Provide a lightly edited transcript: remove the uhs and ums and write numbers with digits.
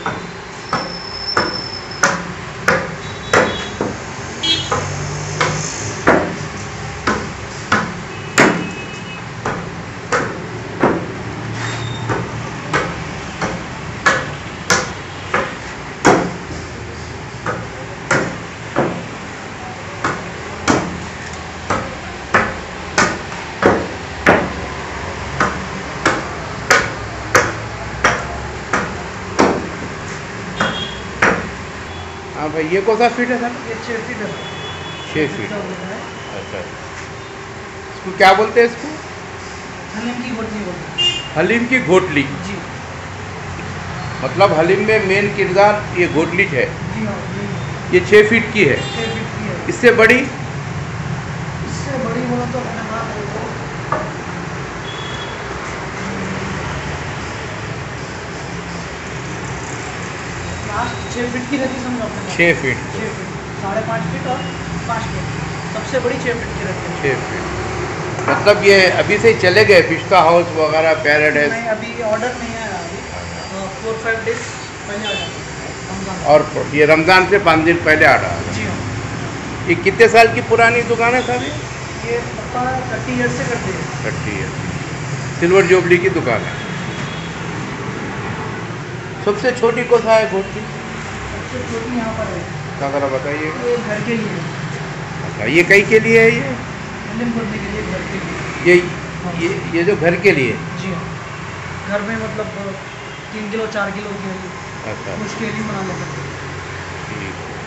हाँ भाई, ये कौन सा फीट है सर? ये 6 फीट है। 6 फीट। अच्छा, इसको क्या बोलते हैं इसको? हलीम की घोटली बोलते हैं। हलीम की घोटली। जी मतलब हलीम में मेन किरदार ये घोटली है। जी हाँ, ये 6 फीट की है। 6 फीट की है। इससे बड़ी? इससे बड़ी बोला तो अपने हाथ है वो। लास्ट 6 फीट की रहती है, समझो अपने 6 फीट। 6 फीट, 5.5 फीट और 5 फीट, सबसे बड़ी 6 फीट की रहती है। 6 फीट। मतलब ये अभी से ही चले गए पिस्ता हाउस वगैरह, पैराडाइज? नहीं, अभी ऑर्डर नहीं आया अभी। 4-5 डेज पहले आ जाता है। और ये रमज़ान से 5 दिन पहले आ रहा है। जी हाँ। ये कितने साल की पुरानी दुकान है सर? ये पक्का 30 ईयर से करते हैं। 30 ईयर। सिल्वर जुबली की दुकान है। सबसे छोटी कौन सा है घोटली? सबसे छोटी यहाँ पर है। क्या जरा बताइए। ये घर के लिए है। अच्छा, ये कई के लिए है? ये हलीम करने के लिए, घर के लिए। ये जो घर के लिए? जी हाँ, घर में मतलब 3 किलो 4 किलो की अच्छा, मुश्किल ही बना लेते हैं। ठीक है।